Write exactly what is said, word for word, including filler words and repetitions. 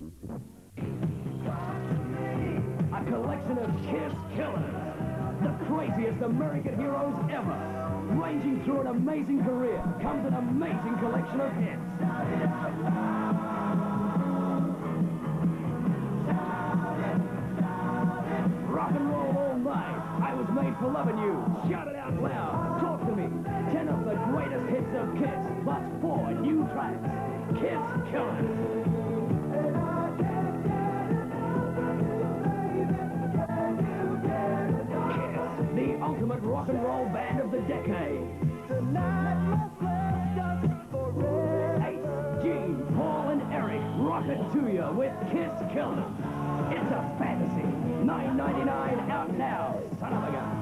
A collection of Kiss killers. The craziest American heroes ever. Ranging through an amazing career comes an amazing collection of hits. Rock and roll all night. I was made for loving you. Shout it out loud. Talk to me. Ten of the greatest hits of Kiss, plus four new tracks. Kiss Killers. The ultimate rock and roll band of the decade. Ace, Gene, Paul, and Eric rock it to you with Kiss Killers. It's a fantasy. nine ninety-nine out now, son of a gun.